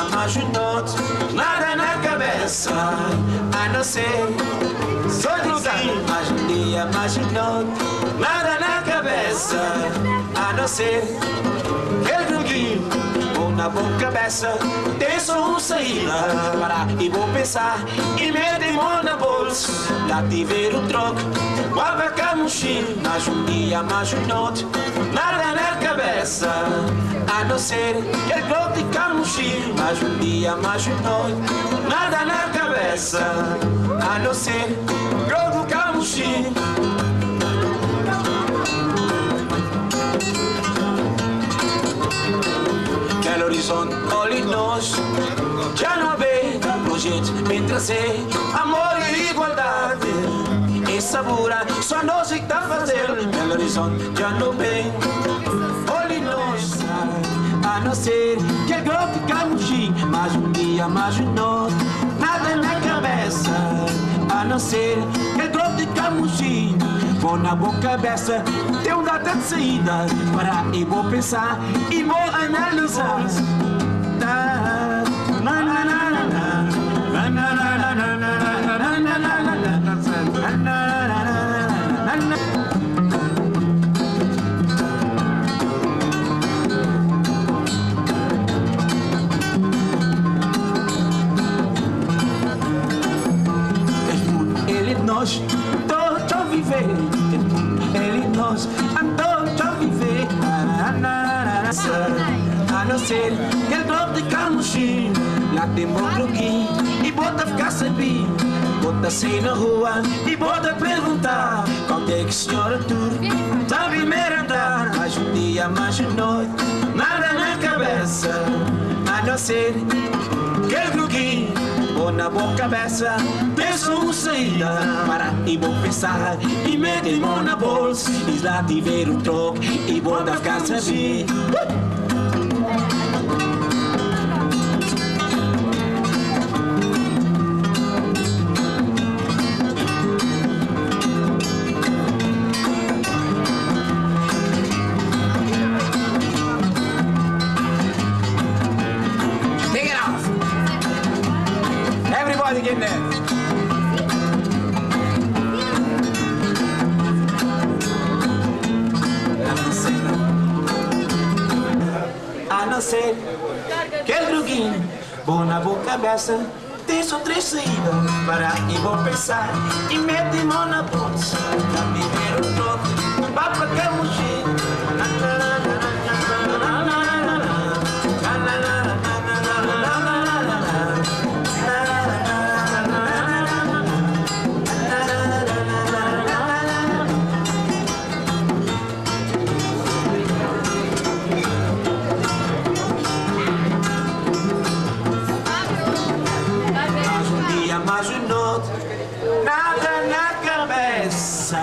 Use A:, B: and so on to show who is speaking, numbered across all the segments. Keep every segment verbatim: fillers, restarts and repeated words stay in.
A: dia mais de noite, nada na cabeça, a não ser sozinho. Mais um dia, mais de noite, nada na cabeça, a não ser aquele droguinho, ou na boa cabeça, tem só uma saída. Parar e vou pensar, e meter mão na bolsa, lá tiver um troco, guarda cá a mochila. Mais um dia, mais de noite, nada na cabeça, a não ser aquele globo de camuchil. Mais um dia, mais de noite, nada na cabeça, a não ser globo de camuchil. Aquele horizonte, olhe nós, já não vê projeto bem trazer amor e igualdade. Essa bura, só nós que tá fazendo. Aquele horizonte, já não vê, olhe nós, a não ser que ele golpe camuchinho. Mais um dia, mais de noite, nada na cabeça, a não ser que ele golpe de camuchinho. Vou na boa cabeça, tem um data de saída, parar e vou pensar e vou analisar. Ele nós todos a viver, ele nós todos a viver, a não ser que ele globo de camuchinho. Lá tem bom truquinho e bota ficar sabinho, bota sair na rua e bota perguntar quando é que a senhora tudo sabe merendar. Mais um dia, mais de noite, nada na cabeça, a não ser que ele truquinho, ou na boa cabeça, penso uma saída. Para e vou pensar, e meter mão na bolsa, e lá tiver um troco, e vou dar ficar saber. Take it off! Everybody get there! A não ser que ele droguinho, bom na boa cabeça, tem só três saídas. Parar e vou pensar, e mete mão na bolsa, já me ver o troco, vá pra camuchinho. Mais de noite, nada na cabeça.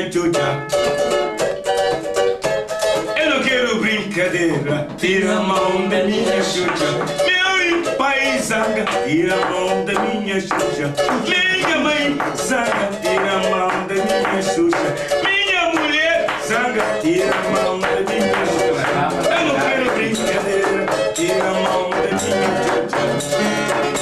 B: minha Xuxa. Eu não quero brincadeira, tira a mão da minha Xuxa. Meu pai zaga, tira a mão da minha Xuxa. Minha mãe zaga, tira a mão da minha Xuxa. Minha mulher zaga, tira a mão da minha Xuxa. Eu não quero brincadeira, tira a mão da minha Xuxa.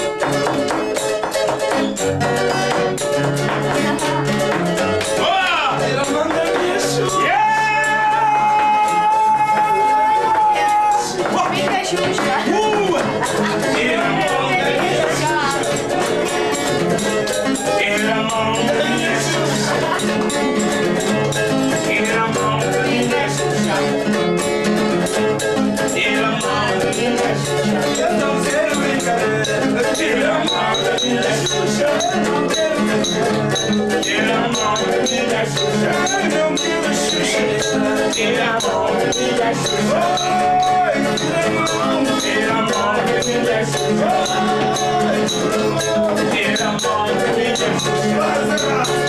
A: Tira a mão da minha Xuxa.